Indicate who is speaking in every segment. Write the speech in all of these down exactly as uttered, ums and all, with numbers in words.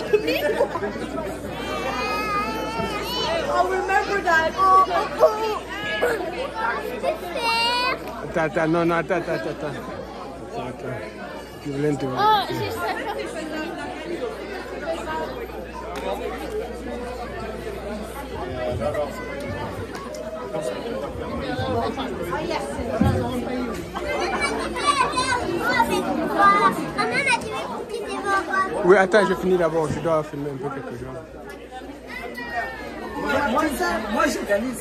Speaker 1: I'll remember that.
Speaker 2: Attends, attends, non, non, attends, attends, attends. Attends. Tu voulais te voir.
Speaker 1: Oh, j'ai ça.
Speaker 2: Oui, attends, je finis d'abord. Je dois filmer un peu quelque chose.
Speaker 3: Moi, moi j'organise.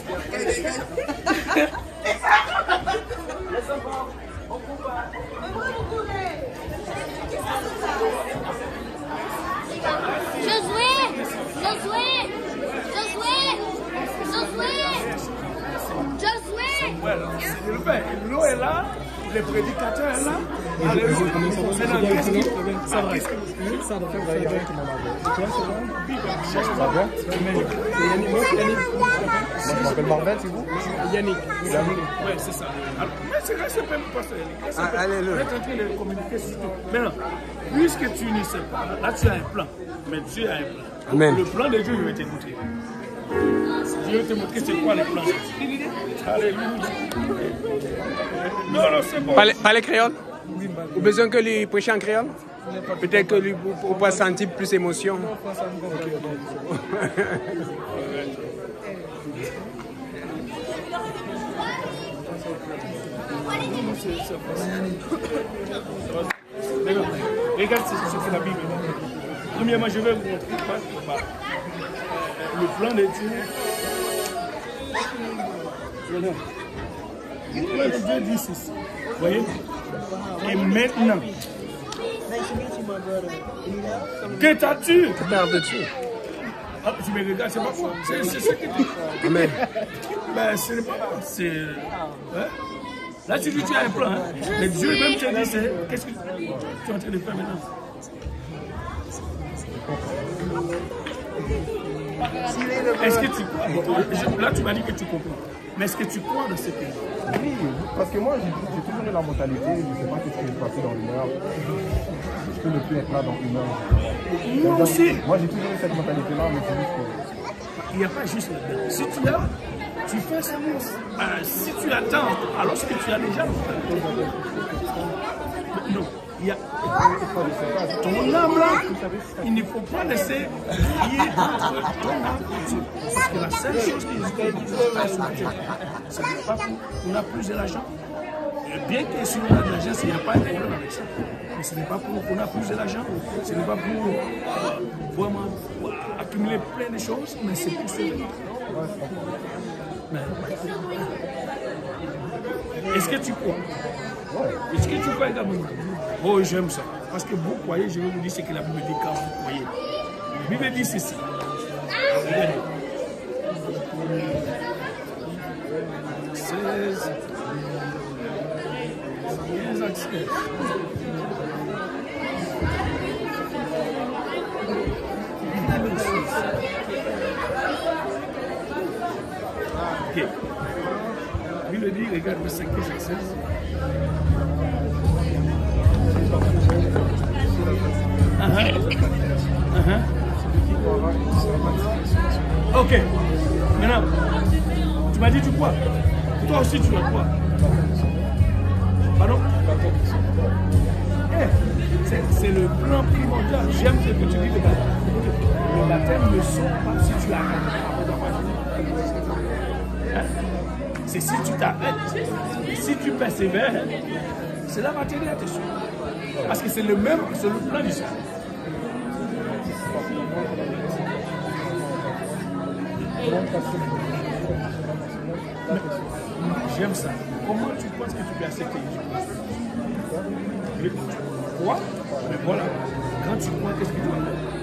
Speaker 1: Josué, Josué, Josué, Josué, Josué.
Speaker 3: Voilà, c'est le père. L'eau est là, le prédicateur est là. Alléluia. C'est dans qu'est-ce qu'il ça va. Ça va.
Speaker 2: Je m'appelle Marvel, c'est vous?
Speaker 3: Yannick. Oui, c'est ça. Alors, mais c'est là, c'est même pas ça, Yannick.
Speaker 2: Ah, allez-le.
Speaker 3: On est en train de communiquer sur tout. Maintenant, puisque tu ne sais pas, là tu as un plan. Mais Dieu a un plan.
Speaker 2: Amen.
Speaker 3: Le plan de Dieu, je vais te montrer. Dieu va te montrer c'est quoi le plan. Alléluia. Non, non, c'est bon.
Speaker 2: Parlez, parlez créole? Vous avez besoin que lui prêche en créole? Peut-être que lui pour pas sentir plus émotion.
Speaker 3: Regarde ce que la Bible dit. Premièrement, je vais vous montrer le plan de Dieu. Le plan de Dieu dit ceci. Vous voyez? Et maintenant, que t'as-tu?
Speaker 2: Père de Dieu.
Speaker 3: Ah, tu me regardes, c'est pas quoi. C'est ce que tu dis.
Speaker 2: Amen.
Speaker 3: Ben, ce n'est pas moi. C'est. Hein? Là, tu dis tu as un plan. Hein? Mais Dieu même te dit, c'est. Qu'est-ce que tu es en train de faire maintenant? Est-ce que tu crois? Là, tu m'as dit que tu comprends. Mais est-ce que tu crois dans ce pays?
Speaker 4: Oui, parce que moi, j'ai toujours eu la mentalité, je ne sais pas ce qui est passé dans une heure. Je peux ne plus être là dans une heure.
Speaker 3: Moi aussi.
Speaker 4: Moi, j'ai toujours eu cette mentalité-là, mais c'est juste que...
Speaker 3: Il n'y a pas juste là-dedans. Si tu as, tu fais semence. Euh, si tu attends, alors que tu as déjà... Non. Il y a ton âme là, il ne faut pas laisser lier entre ton âme et Dieu. Parce que la seule chose qui nous fait sur Dieu, c'est pas qu'on a plus d'argent. Bien que si on a de l'argent, il n'y a pas de problème avec ça. Mais ce n'est pas pour qu'on a plus d'argent, ce n'est pas pour euh, vraiment pour accumuler plein de choses, mais c'est pour sauver. Est-ce que tu crois? Est-ce que tu crois également? Oh, j'aime ça. Parce que vous croyez, je vais vous dire ce que la Bible dit quand vous croyez. La Bible dit ceci. Regardez. seize. quinze à seize. Ok. La Bible dit, regarde le cinq, quinze à seize. Uh-huh. Uh-huh. Ok. Maintenant, tu m'as dit tu crois. Toi aussi tu crois. Pardon? Eh, c'est le plan primordial. J'aime ce que tu dis de baptême. Le baptême ne sort pas si tu arrêtes. Hein? C'est si tu t'arrêtes. Si tu persévères, cela va t'aider à te sauver. Parce que c'est le même, c'est le plan du Seigneur. J'aime ça. Comment tu penses que tu peux accepter Jésus? Tu crois, mais voilà. Quand tu crois, qu'est-ce que tu vas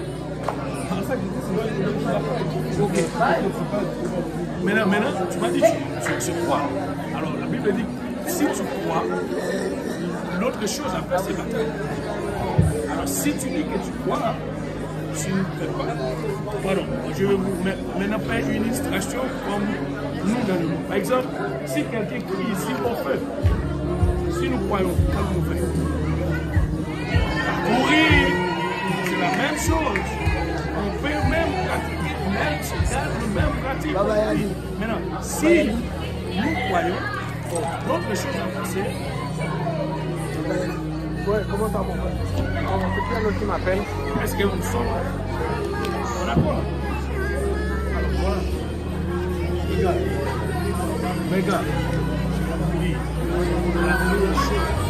Speaker 3: faire? Ok. Maintenant, maintenant, tu m'as dit tu, tu, tu crois. Alors la Bible dit, si tu crois, l'autre chose à faire, c'est baptême. Alors si tu dis que tu crois, tu ne fais pas. Pardon, je vais vous maintenant faire une illustration comme nous dans le monde. Par exemple, si quelqu'un crie ici au feu, si nous croyons, quand nous faisons courir, c'est la même chose. négatif. Maintenant, si nous croyons, l'autre chose à penser.
Speaker 2: Ouais, comment ça va, mon frère? C'est qui un autre qui m'appelle?
Speaker 3: Est-ce qu'on sort? On a quoi? Alors voilà. Regarde. Regarde. Oui. La première chose.